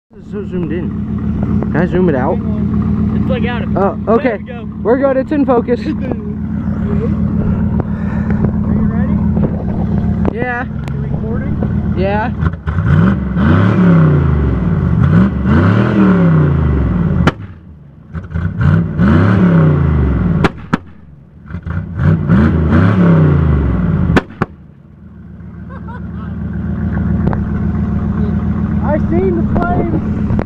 It's so zoomed in. Can I zoom it out? It's like out of Oh, okay. There we go. We're good. It's in focus. Are you ready? Yeah. You recording? Yeah. I seen the flames.